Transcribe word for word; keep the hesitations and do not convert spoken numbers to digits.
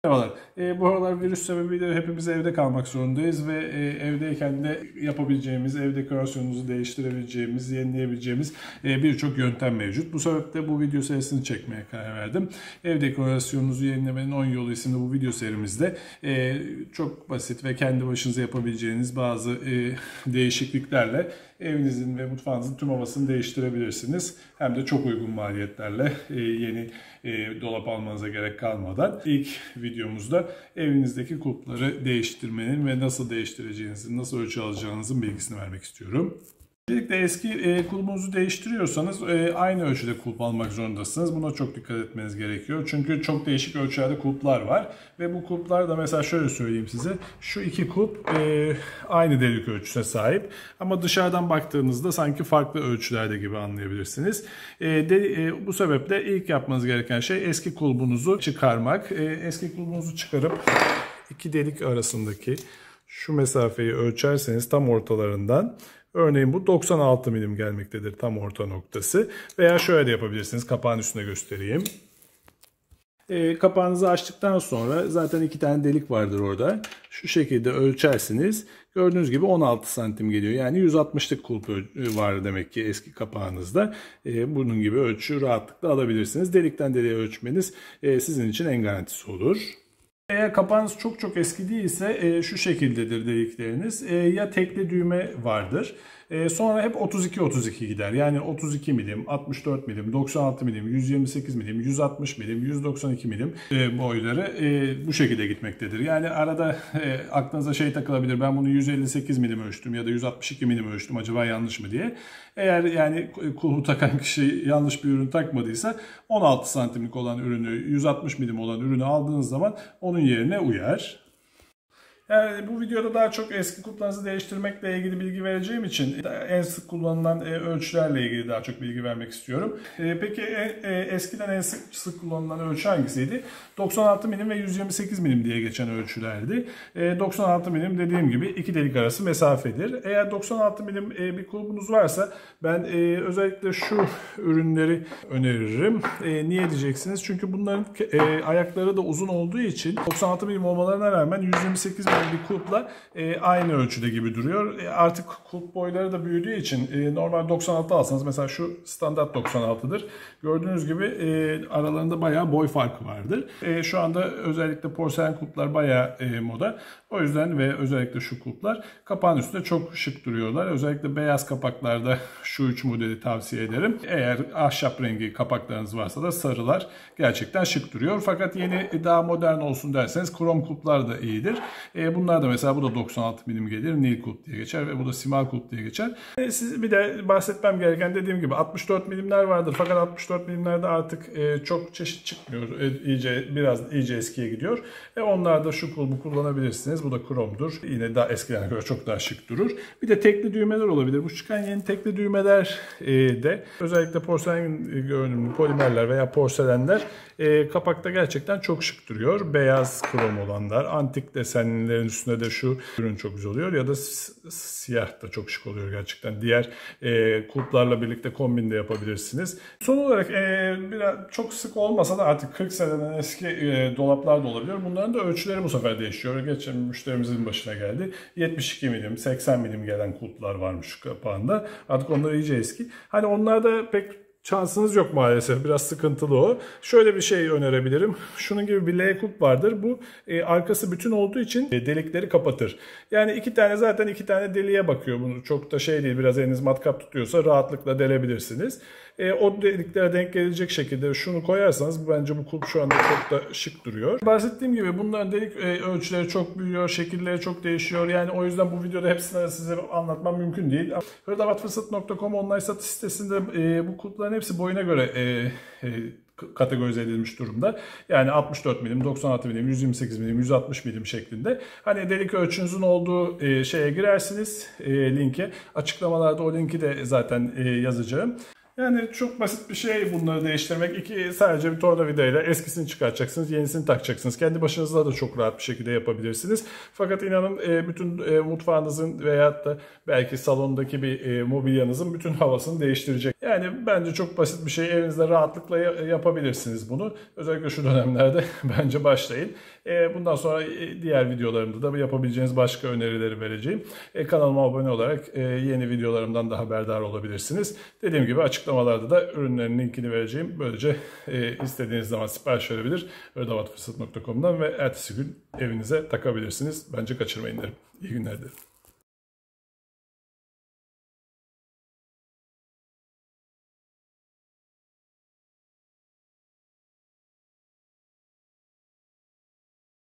Merhabalar. E, bu aralar virüs sebebiyle hepimiz evde kalmak zorundayız ve e, evdeyken de yapabileceğimiz, ev dekorasyonumuzu değiştirebileceğimiz, yenileyebileceğimiz e, birçok yöntem mevcut. Bu sebeple bu video serisini çekmeye karar verdim. Ev dekorasyonunuzu yenilemenin on yolu isimli bu video serimizde e, çok basit ve kendi başınıza yapabileceğiniz bazı e, değişikliklerle evinizin ve mutfağınızın tüm havasını değiştirebilirsiniz. Hem de çok uygun maliyetlerle e, yeni e, dolap almanıza gerek kalmadan. İlk videomuzda evinizdeki kulpları değiştirmenin ve nasıl değiştireceğinizin, nasıl ölçü alacağınızın bilgisini vermek istiyorum. Öncelikle eski e, kulpunuzu değiştiriyorsanız e, aynı ölçüde kulp almak zorundasınız. Buna çok dikkat etmeniz gerekiyor. Çünkü çok değişik ölçülerde kulplar var. Ve bu kulplar da mesela şöyle söyleyeyim size. Şu iki kulp e, aynı delik ölçüsüne sahip. Ama dışarıdan baktığınızda sanki farklı ölçülerde gibi anlayabilirsiniz. E, de, e, bu sebeple ilk yapmanız gereken şey eski kulpunuzu çıkarmak. E, eski kulpunuzu çıkarıp iki delik arasındaki şu mesafeyi ölçerseniz tam ortalarından, örneğin bu doksan altı milim gelmektedir tam orta noktası. Veya şöyle de yapabilirsiniz. Kapağın üstüne göstereyim. E, kapağınızı açtıktan sonra zaten iki tane delik vardır orada. Şu şekilde ölçersiniz. Gördüğünüz gibi on altı santim geliyor. Yani yüz altmışlık kulp var demek ki eski kapağınızda. E, bunun gibi ölçü rahatlıkla alabilirsiniz. Delikten deliğe ölçmeniz e, sizin için en garantisi olur. Eğer kapağınız çok çok eski değilse e, şu şekildedir delikleriniz. E, ya tekli düğme vardır. E, sonra hep otuz iki otuz iki gider. Yani otuz iki milim, altmış dört milim, doksan altı milim, yüz yirmi sekiz milim, yüz altmış milim, yüz doksan iki milim e, boyları e, bu şekilde gitmektedir. Yani arada e, aklınıza şey takılabilir. Ben bunu yüz elli sekiz milim ölçtüm ya da yüz altmış iki milim ölçtüm. Acaba yanlış mı diye. Eğer yani kulpu takan kişi yanlış bir ürün takmadıysa on altı santimlik olan ürünü, yüz altmış milim olan ürünü aldığınız zaman onun yerine uyar. Yani bu videoda daha çok eski kulplarınızı değiştirmekle ilgili bilgi vereceğim için en sık kullanılan ölçülerle ilgili daha çok bilgi vermek istiyorum. Peki eskiden en sık, sık kullanılan ölçü hangisiydi? doksan altı milim ve yüz yirmi sekiz milim diye geçen ölçülerdi. doksan altı milim dediğim gibi iki delik arası mesafedir. Eğer doksan altı milim bir kulpunuz varsa ben özellikle şu ürünleri öneririm. Niye diyeceksiniz? Çünkü bunların ayakları da uzun olduğu için doksan altı milim olmalarına rağmen yüz yirmi sekiz milim bir kulpla e, aynı ölçüde gibi duruyor. E, artık kulp boyları da büyüdüğü için e, normal doksan altı alsanız, mesela şu standart doksan altıdır. Gördüğünüz gibi e, aralarında bayağı boy farkı vardır. E, şu anda özellikle porselen kulplar bayağı e, moda. O yüzden ve özellikle şu kulplar kapağın üstünde çok şık duruyorlar. Özellikle beyaz kapaklarda şu üç modeli tavsiye ederim. Eğer ahşap rengi kapaklarınız varsa da sarılar gerçekten şık duruyor. Fakat yeni daha modern olsun derseniz krom kulplar da iyidir. E, bunlar da mesela bu da doksan altı milim gelir. Nil kulp diye geçer ve bu da simal kulp diye geçer. E, siz bir de bahsetmem gereken, dediğim gibi altmış dört milimler vardır. Fakat altmış dört milimlerde artık e, çok çeşit çıkmıyor. E, iyice biraz iyice eskiye gidiyor. E, onlar da şu kulbu kullanabilirsiniz. Bu da kromdur. Yine daha eskilerine göre çok daha şık durur. Bir de tekli düğmeler olabilir. Bu çıkan yeni tekli düğmeler e, de özellikle porselen görünümlü polimerler veya porselenler e, kapakta gerçekten çok şık duruyor. Beyaz krom olanlar, antik desenlerin üstünde de şu ürün çok güzel oluyor ya da siyah da çok şık oluyor gerçekten. Diğer e, kulplarla birlikte kombin de yapabilirsiniz. Son olarak e, biraz çok sık olmasa da artık kırk seneden eski e, dolaplar da olabiliyor. Bunların da ölçüleri bu sefer değişiyor. Geçen müşterimizin başına geldi. yetmiş iki milim, seksen milim gelen kulplar varmış şu kapağında. Artık onlar iyice eski. Hani onlarda pek şansınız yok maalesef. Biraz sıkıntılı o. Şöyle bir şey önerebilirim. Şunun gibi bir L kulp vardır. Bu e, arkası bütün olduğu için e, delikleri kapatır. Yani iki tane zaten iki tane deliğe bakıyor. Bunu çok da şey değil. Biraz eliniz matkap tutuyorsa rahatlıkla delebilirsiniz. E, o deliklere denk gelecek şekilde şunu koyarsanız bence bu kulp şu anda çok da şık duruyor. Bahsettiğim gibi bunların delik e, ölçüleri çok büyüyor. Şekilleri çok değişiyor. Yani o yüzden bu videoda hepsini size anlatmam mümkün değil. hırdavatfırsat nokta com online satış sitesinde e, bu kulpların hepsi boyuna göre e, e, kategorize edilmiş durumda. Yani altmış dört milim, doksan altı milim, yüz yirmi sekiz milim, yüz altmış milim şeklinde. Hani delik ölçünüzün olduğu e, şeye girersiniz, e, linke. Açıklamalarda o linki de zaten e, yazacağım. Yani çok basit bir şey bunları değiştirmek. İki, sadece bir tornavidayla eskisini çıkartacaksınız, yenisini takacaksınız. Kendi başınıza da çok rahat bir şekilde yapabilirsiniz. Fakat inanın bütün mutfağınızın veyahut da belki salondaki bir mobilyanızın bütün havasını değiştirecek. Yani bence çok basit bir şey. Evinizde rahatlıkla yapabilirsiniz bunu. Özellikle şu dönemlerde bence başlayın. Bundan sonra diğer videolarımda da yapabileceğiniz başka önerileri vereceğim. Kanalıma abone olarak yeni videolarımdan da haberdar olabilirsiniz. Dediğim gibi açıklamalarda da ürünlerin linkini vereceğim. Böylece istediğiniz zaman sipariş verebilir hırdavatfırsat nokta com'dan ve ertesi gün evinize takabilirsiniz. Bence kaçırmayın derim. İyi günler dilerim.